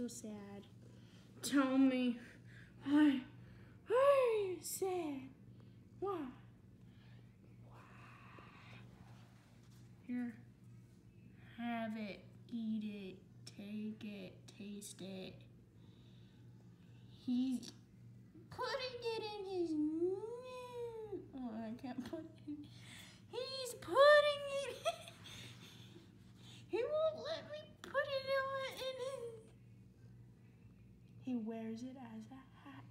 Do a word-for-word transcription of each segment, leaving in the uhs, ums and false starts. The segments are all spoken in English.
so sad. Tell me, why, why are you sad? Why? Why? Here, have it, eat it, take it, taste it. He's putting it in his mouth. Oh, I can't put it in. He's putting it in. He won't let me put it in his. He wears it as a hat.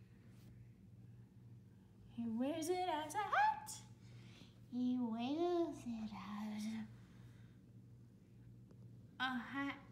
He wears it as a hat. He wears it as a hat.